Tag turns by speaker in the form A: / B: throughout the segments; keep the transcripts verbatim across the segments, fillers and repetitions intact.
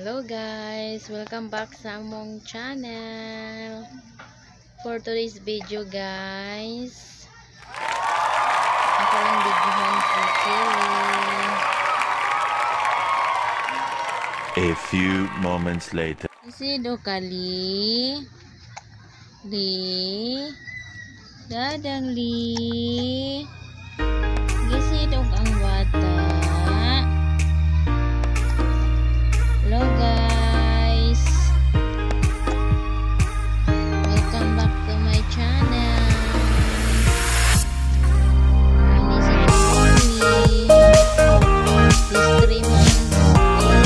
A: Hello guys, welcome back sa among channel. For today's video guys, ako lang videohan si Kelly.
B: A few moments later.
A: Isido kali Li Dadang Li Gisidog ang bata. Hello guys, welcome back to my channel. Ini si Kelly, she's three months old.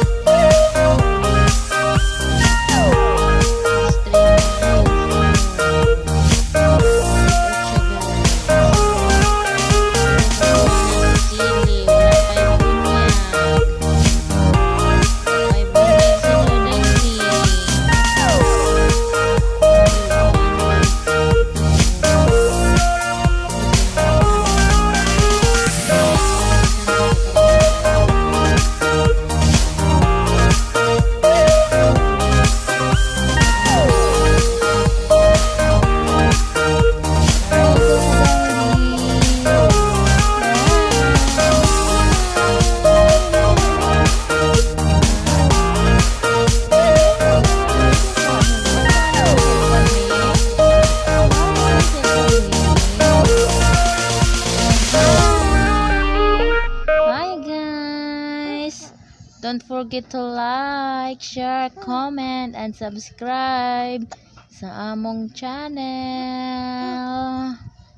A: Don't forget to like, share, comment, and subscribe sa among channel.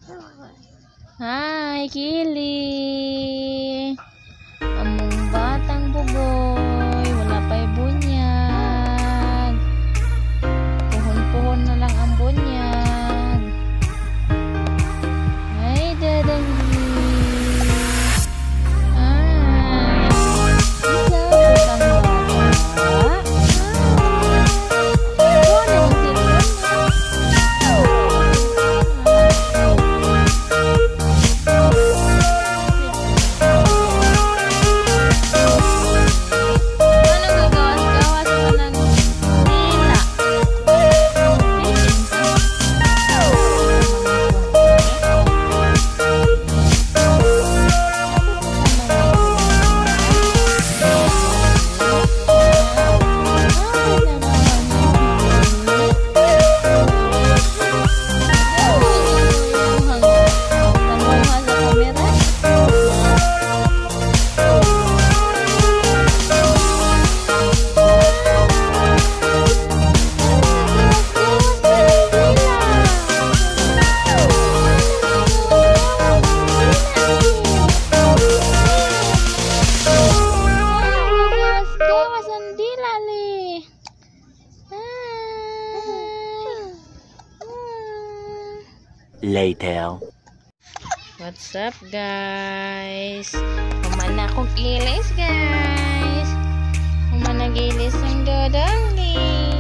A: Hi, Kili! Among batang bugoy, wala pa'y bunyag. Puhon-puhon na lang ang bunyag. Ay, dadang
B: Later.
A: What's up guys? Humana akong ilis guys. Humana gilis ang dadangli.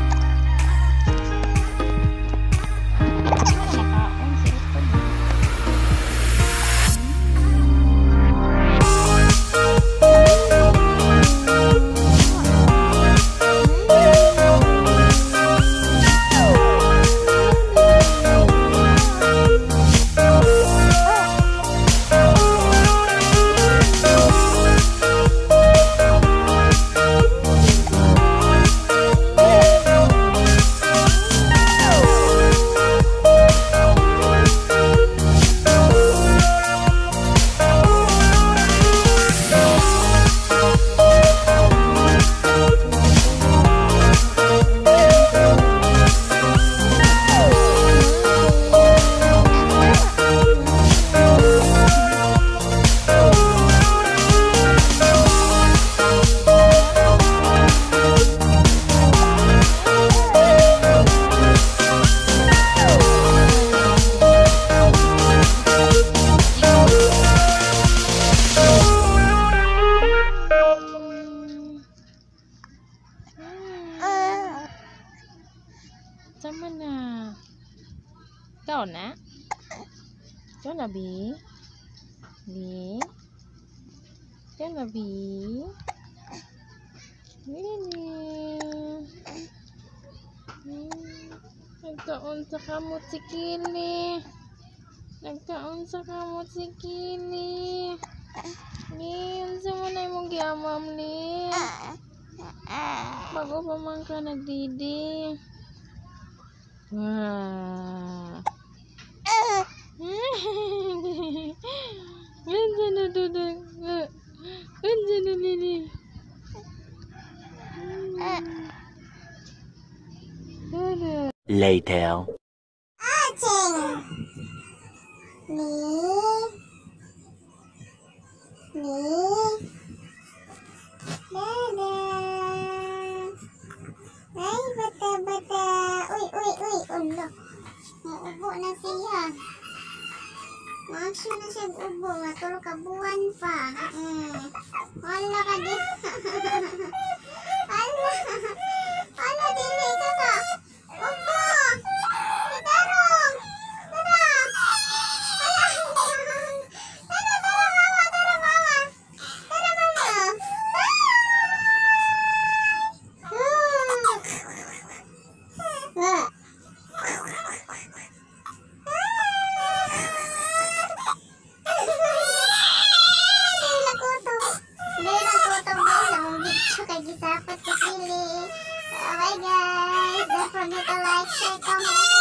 A: Sama na. Ikaw na? Ikaw na, Bi? Bi? Ikaw na, Bi? Lili. Hmm. Nagkaon sa kamot si Kili. Nagkaon sa kamot si Kili. Li, unsa mo na imong giamam, Li? Bago pa man ka nagdidi. Wow. Unsa na dudang? Unsa na, Lili? Ano?
B: Later.
C: Acing. Nih. Nih. Dadah. Hai bata-bata. Uy, uy, uy. Ulo. Muubo na siya. Maksud na siya ubo. Matulog ka buwan pa. Hmm. Wala ka di. Wala. Wala dili ka ka. Ubo. Itarong. Tara. Wala. Tara, tara mama. Tara mama. Tara mama. Ah. Bye guys, don't forget to like, share, comment.